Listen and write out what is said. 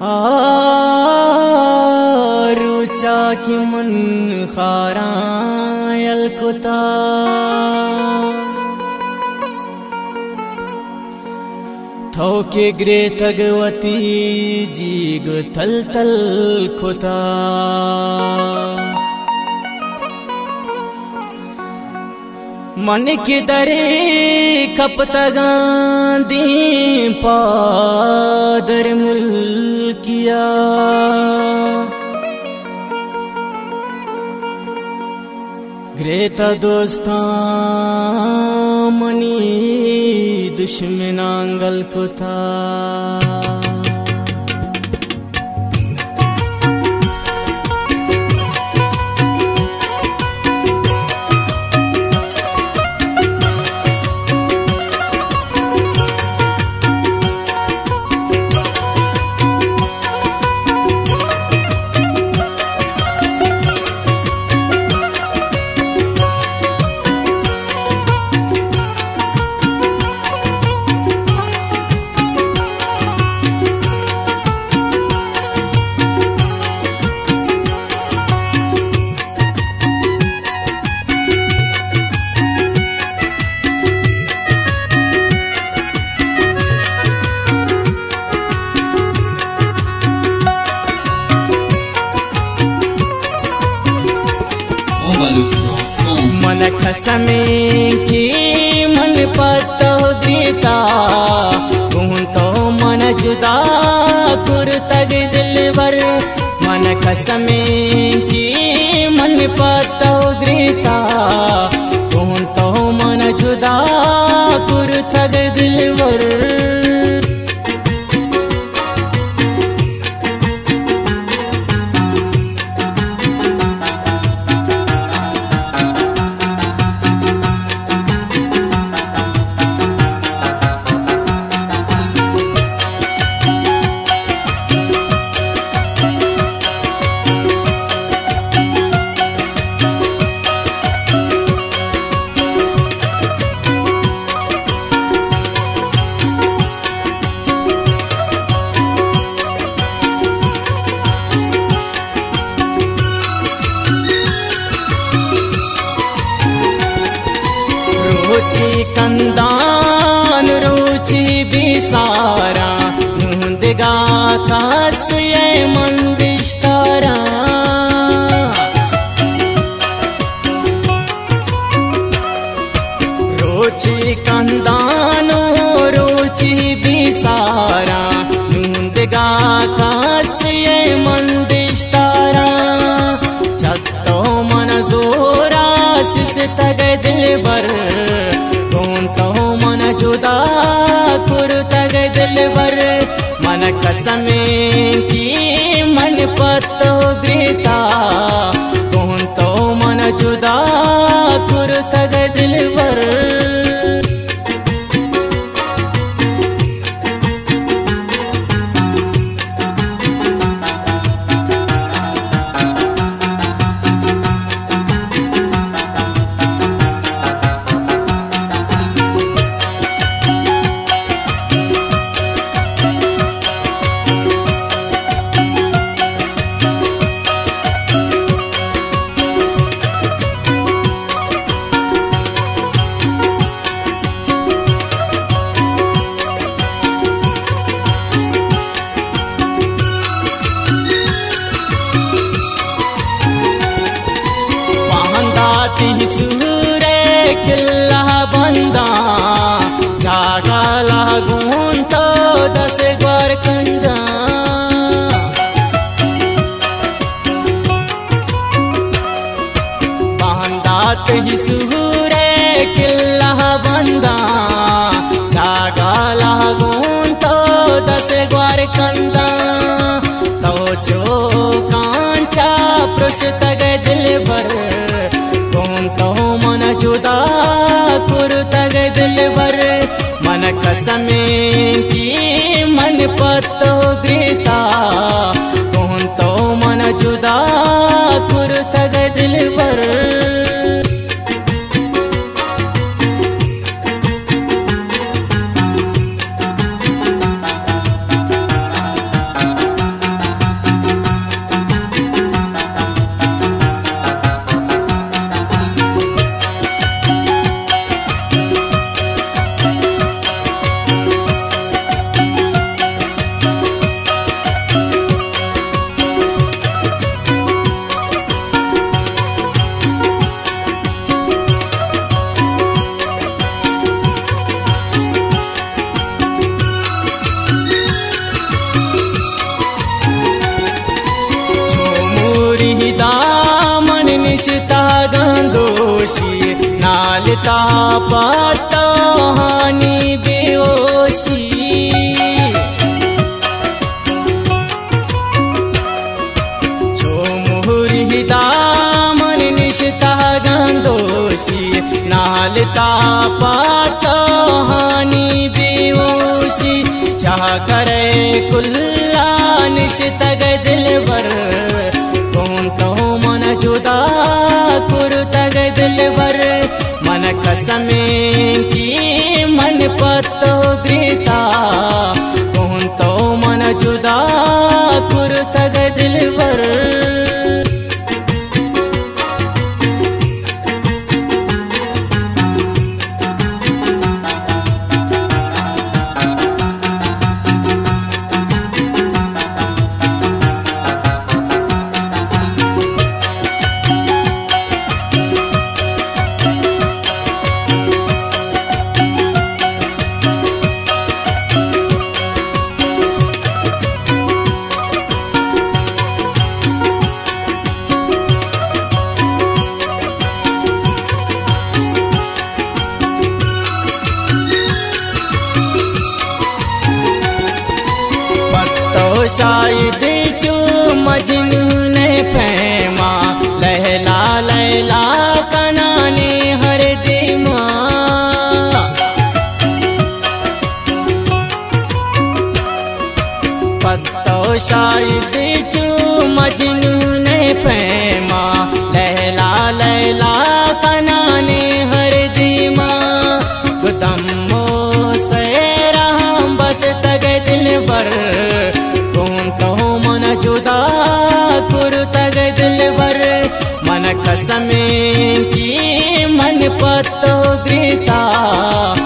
रुचा की मन खारायल कुता थोके ग्रे तगवती जीग तल तल खुता मन की दरे खपतगांदी पादर मुल्किया ग्रेता दोस्ता मनी दुश्मनांगल को था मन खसमे की मन पतो ग्रीता तो मन जुदा कुर तग दिलवर मन खसमे की मन पतो ग्रीता तो मन जुदा कुर तग दिलवर रुचि कंदान रुचि बिसारा नूंदगा कास ये मन विस्तारा रुचि कंदान रुचि बिसारा नूंदगा कास ये मन विस्तारा छत्तो मन जोरा सिस तग दिलबर मन जुदा कुर तग दिलबर मन कसमे की मन पतो ग्रीता तो मन जुदा कुर तग दिलबर सूरे किल्ला बंदा जागा लागून तो दस ग्वार कंदा बांदात ही सूरे किल्ला बंदा जागा लागून तो दस ग्वार कंदा तो जो कांचा पुरुष तग दिलबर तो मन जुदा कुर तग दिलबर मन कसमे की मन पतो ग्रीता तो मन जुदा कुर तग दिलबर निशिता गंदोषी नालता पाता हानि बेहोशी छो मुहुरी दामन निशिता गंदोषी नालता पाता हानि बेहोशी चाह करे कुल्ला निशिता दिलवर कौन तो मन जुदा कुरुतग दिलवर मन कसमे की मन पत्तो ग्रीता कौन तो मन जुदा कुरुतग दिलवर शायद चू मजनू ने पैमा लैला लैला कनाने हर दिमा पत्तो शायद चू मजनू ने पैमा लैला लैला कनाने हर दिमा गुदम्मो से राम बस तग दिल पर जुदा कुरुतग दिलवर मन कसमे की मन पत्तो ग्रीता